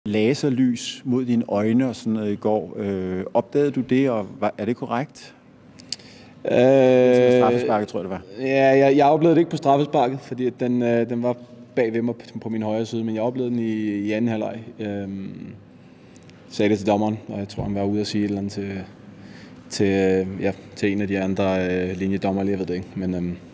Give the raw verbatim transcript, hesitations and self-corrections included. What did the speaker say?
laserlys mod dine øjne og sådan noget i går. Øh, opdagede du det, og var, er det korrekt? Øh, straffesparket, tror jeg, det var. Ja, jeg, jeg oplevede det ikke på straffesparket, fordi den, øh, den var bag ved mig på, på min højre side, men jeg oplevede den i, i anden halvleg. Øh, sagde det til dommeren, og jeg tror, han var ude at sige et eller andet til, til, ja, til en af de andre øh, linjedommer, jeg ved det ikke. Men, øh,